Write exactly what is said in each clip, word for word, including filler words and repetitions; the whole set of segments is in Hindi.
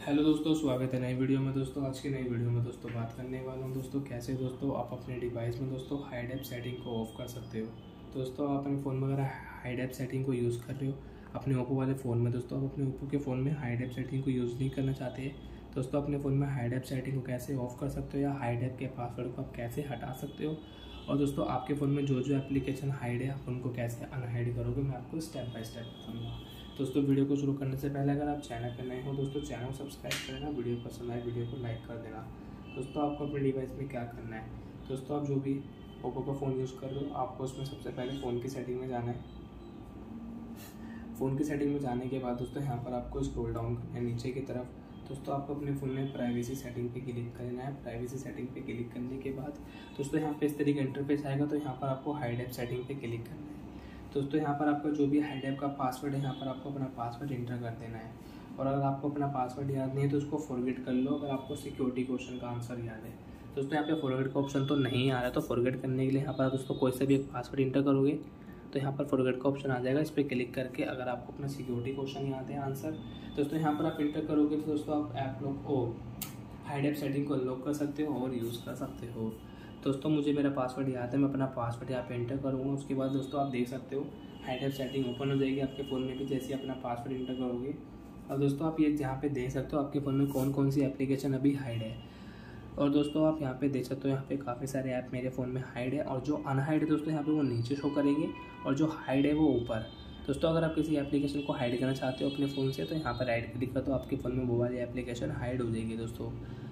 हेलो दोस्तों, स्वागत है नई वीडियो में। दोस्तों आज की नई वीडियो में दोस्तों बात करने वाला हूं दोस्तों कैसे दोस्तों आप अपने डिवाइस में दोस्तों हाइड ऐप सेटिंग को ऑफ कर सकते हो। दोस्तों आप अपने फ़ोन में अगर हाइड ऐप सेटिंग को यूज़ कर रहे हो अपने ओप्पो वाले फ़ोन में, दोस्तों आप अपने ओप्पो के फ़ोन में हाइड ऐप सेटिंग को यूज़ नहीं करना चाहते हैं, दोस्तों अपने फ़ोन में हाइड ऐप सेटिंग को कैसे ऑफ कर सकते हो या हाइड ऐप के पासवर्ड को आप कैसे हटा सकते हो, और दोस्तों आपके फ़ोन में जो जो एप्लीकेशन हाइड है आप उनको कैसे अनहाइड करोगे, मैं आपको स्टेप बाय स्टेप बताऊँगा। दोस्तों वीडियो को शुरू करने से पहले अगर आप चैनल पर नए हो दोस्तों चैनल को सब्सक्राइब कर देना, वीडियो पसंद आए वीडियो को लाइक कर देना। दोस्तों आपको अपने डिवाइस में क्या करना है, दोस्तों आप जो भी ओप्पो का फ़ोन यूज़ कर रहे हो आपको उसमें सबसे पहले फ़ोन की सेटिंग में जाना है। फ़ोन की सेटिंग में जाने के बाद दोस्तों यहाँ पर आपको स्क्रॉल डाउन करना है नीचे की तरफ। दोस्तों आपको अपने फ़ोन में प्राइवेसी सेटिंग पे क्लिक करना है। प्राइवेसी सेटिंग पे क्लिक करने के बाद दोस्तों यहाँ पे इस तरीके का इंटरफेस आएगा, तो यहाँ पर आपको हाइड ऐप सेटिंग पे क्लिक करना है। दोस्तों यहाँ पर आपका जो भी हाइड ऐप का पासवर्ड है यहाँ पर आपको अपना पासवर्ड इंटर कर देना है, और अगर आपको अपना पासवर्ड याद नहीं है तो उसको फॉरगेट कर लो। अगर आपको सिक्योरिटी क्वेश्चन का आंसर याद है दोस्तों, यहाँ पे फॉरगेट का ऑप्शन तो नहीं आ रहा है, तो फॉरगेट करने के लिए यहाँ पर दोस्तों कोई से भी एक पासवर्ड इंटर करोगे तो यहाँ पर फॉरगेट का ऑप्शन आ जाएगा। इस पर क्लिक करके अगर आपको अपना सिक्योरिटी क्वेश्चन याद है आंसर दोस्तों यहाँ पर आप इंटर करोगे तो दोस्तों आप ऐप लॉक ओ हाइड ऐप सेटिंग को अनलॉक कर सकते हो और यूज़ कर सकते हो। दोस्तों मुझे मेरा पासवर्ड याद है, मैं अपना पासवर्ड यहाँ पे एंटर करूँगा। उसके बाद दोस्तों आप देख सकते हो हाइड ऐप सेटिंग ओपन हो जाएगी आपके फ़ोन में भी जैसे अपना पासवर्ड इंटर करोगे। और दोस्तों आप ये यहाँ पे देख सकते हो आपके फ़ोन में कौन कौन सी एप्लीकेशन अभी हाइड है, और दोस्तों आप यहाँ पे देख सकते हो यहाँ पे काफ़ी सारे ऐप मेरे फ़ोन में हाइड है, और जो अनहाइड है दोस्तों यहाँ पे वो नीचे शो करेंगे और जो हाइड है वो ऊपर। दोस्तों अगर आप किसी एप्लीकेशन को हाइड करना चाहते हो अपने फ़ोन से तो यहाँ पर राइट क्लिक कर दो, आपके फ़ोन में वो वाली एप्लीकेशन हाइड हो जाएगी। दोस्तों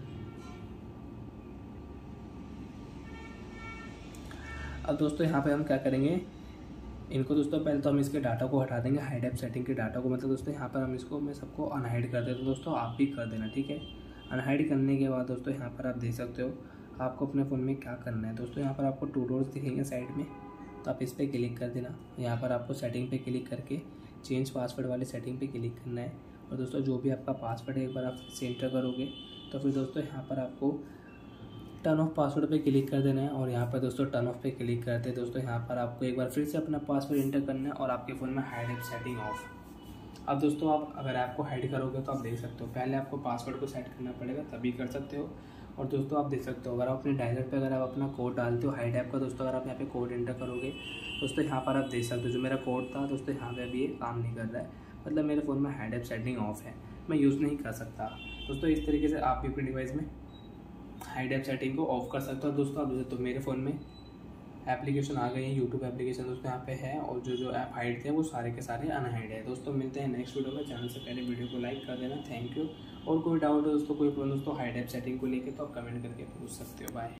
अब दोस्तों यहाँ पे हम क्या करेंगे, इनको दोस्तों पहले तो हम इसके डाटा को हटा देंगे, हाइड ऐप सेटिंग के डाटा को, मतलब दोस्तों यहाँ पर हम इसको मैं सबको अनहाइड कर देते, तो दोस्तों आप भी कर देना, ठीक है। अनहाइड करने के बाद दोस्तों यहाँ पर आप देख सकते हो आपको अपने फ़ोन में क्या करना है। दोस्तों यहाँ पर आपको टू डॉट्स दिखेंगे साइड में, तो आप इस पर क्लिक कर देना। यहाँ पर आपको सेटिंग पे क्लिक करके चेंज पासवर्ड वाले सेटिंग पे क्लिक करना है, और दोस्तों जो भी आपका पासवर्ड है एक बार आप से एंटर करोगे तो फिर दोस्तों यहाँ पर आपको टर्न ऑफ पासवर्ड पे क्लिक कर देना है, और यहाँ पर दोस्तों टर्न ऑफ पे क्लिक करते हैं दोस्तों यहाँ पर आपको एक बार फिर से अपना पासवर्ड एंटर करना है और आपके फ़ोन में हाइड ऐप सेटिंग ऑफ। अब दोस्तों आप अगर ऐप को हाइड करोगे तो आप देख सकते हो पहले आपको पासवर्ड को सेट करना पड़ेगा तभी कर सकते हो। और दोस्तों आप देख सकते हो अगर आप अपने डायलर पे अगर आप अपना कोड डालते हो हाइड ऐप का दोस्तों, अगर आप यहाँ पे कोड एंटर करोगे दोस्तों यहाँ पर आप देख सकते हो जो मेरा कोड था दोस्तों यहाँ पे अभी ये काम नहीं कर रहा है, मतलब मेरे फ़ोन में हाइड ऐप सेटिंग ऑफ है, मैं यूज़ नहीं कर सकता। दोस्तों इस तरीके से आप भी अपने डिवाइस में हाइड ऐप सेटिंग को ऑफ कर सकते हो। दोस्तों आप तो मेरे फ़ोन में एप्लीकेशन आ गई है, यूट्यूब एप्लीकेशन दोस्तों यहाँ पे है, और जो जो ऐप हाइड थे वो सारे के सारे अनहाइड है। दोस्तों मिलते हैं नेक्स्ट वीडियो में, चैनल से पहले वीडियो को लाइक कर देना, थैंक यू। और कोई डाउट है दोस्तों, कोई प्रॉब्लम दोस्तों हाइड ऐप सेटिंग को लेके तो आप कमेंट करके पूछ सकते हो। बाय।